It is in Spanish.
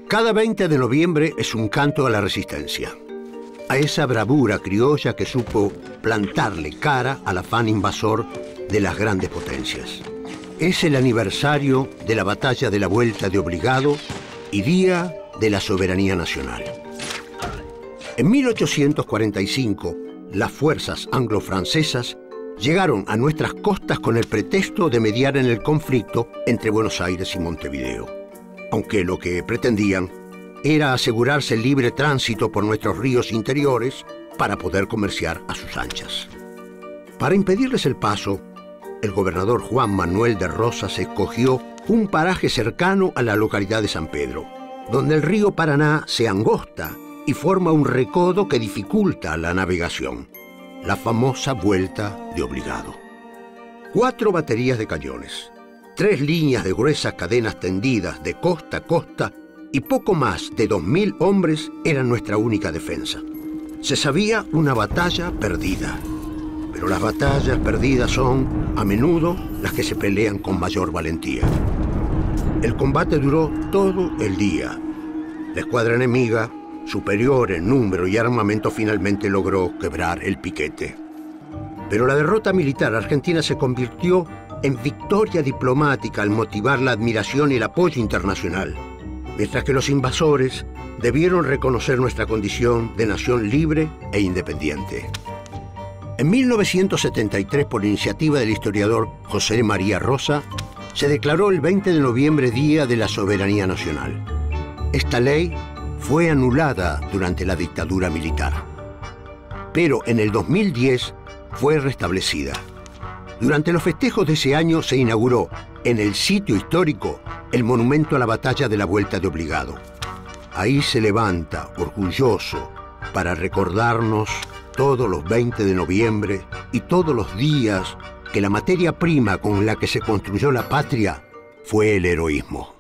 Cada 20 de noviembre es un canto a la resistencia, a esa bravura criolla que supo plantarle cara al afán invasor de las grandes potencias. Es el aniversario de la batalla de la Vuelta de Obligado y Día de la Soberanía Nacional. En 1845, las fuerzas anglo-francesas llegaron a nuestras costas con el pretexto de mediar en el conflicto entre Buenos Aires y Montevideo, aunque lo que pretendían era asegurarse el libre tránsito por nuestros ríos interiores para poder comerciar a sus anchas. Para impedirles el paso, el gobernador Juan Manuel de Rosas escogió un paraje cercano a la localidad de San Pedro, donde el río Paraná se angosta y forma un recodo que dificulta la navegación, la famosa Vuelta de Obligado. 4 baterías de cañones, 3 líneas de gruesas cadenas tendidas de costa a costa y poco más de 2000 hombres eran nuestra única defensa. Se sabía una batalla perdida, pero las batallas perdidas son, a menudo, las que se pelean con mayor valentía. El combate duró todo el día. La escuadra enemiga, superior en número y armamento, finalmente logró quebrar el piquete. Pero la derrota militar argentina se convirtió en victoria diplomática al motivar la admiración y el apoyo internacional, mientras que los invasores debieron reconocer nuestra condición de nación libre e independiente. En 1973, por iniciativa del historiador José María Rosa, se declaró el 20 de noviembre Día de la Soberanía Nacional. Esta ley fue anulada durante la dictadura militar, pero en el 2010 fue restablecida. Durante los festejos de ese año se inauguró en el sitio histórico el monumento a la batalla de la Vuelta de Obligado. Ahí se levanta, orgulloso, para recordarnos todos los 20 de noviembre y todos los días que la materia prima con la que se construyó la patria fue el heroísmo.